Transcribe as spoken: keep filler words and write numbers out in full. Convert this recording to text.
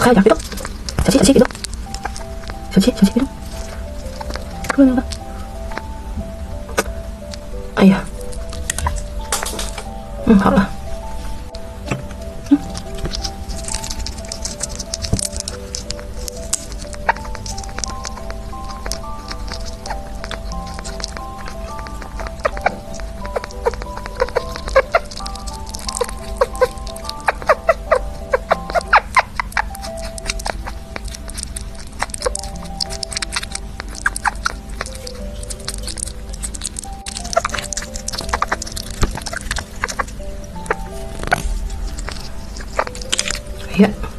快点，别动！小七，小七，别动！小七，小七，别动！出来那个！哎呀，嗯，好了。嗯。Yeah.